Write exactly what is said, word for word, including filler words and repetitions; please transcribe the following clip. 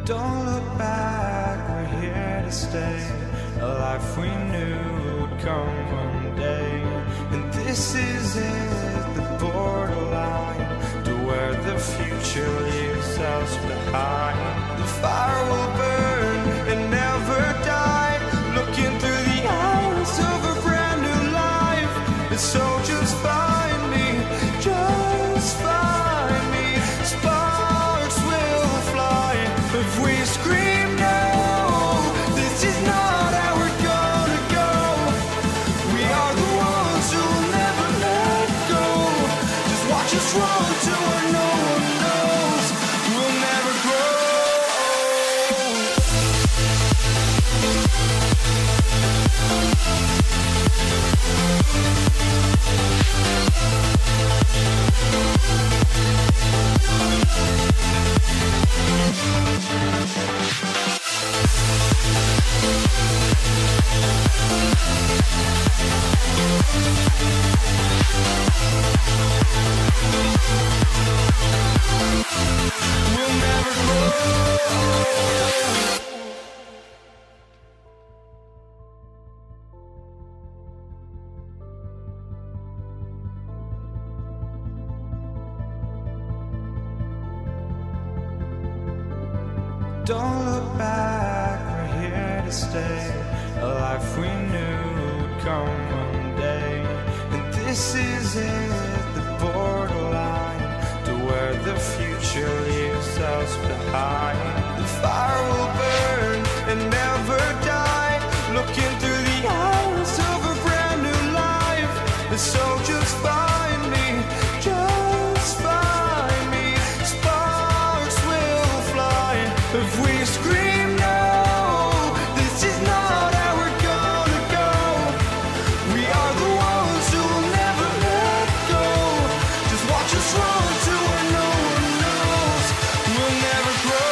Don't look back, we're here to stay. A life we knew would come one day. And this is it, the borderline to where the future leaves us behind. The fire will burn and never die, looking through the eyes of a brand new life. And so just find me, just find me. Sparks will fly if we scream no. This is not how we're gonna go. We are the ones who will never let go. Just watch us run to where no one knows. We'll never grow. We'll never grow. Don't look back, we're here to stay. A life we knew would come one day. And this is it, the borderline to where the future leaves us behind. The fire will burn and never die, looking through the eyes of a brand new life. And so just find me, just find me. Sparks will fly if we scream no. This is not how we're gonna go. We are the ones who will never let go. Just watch us run to where no one knows. We'll never grow.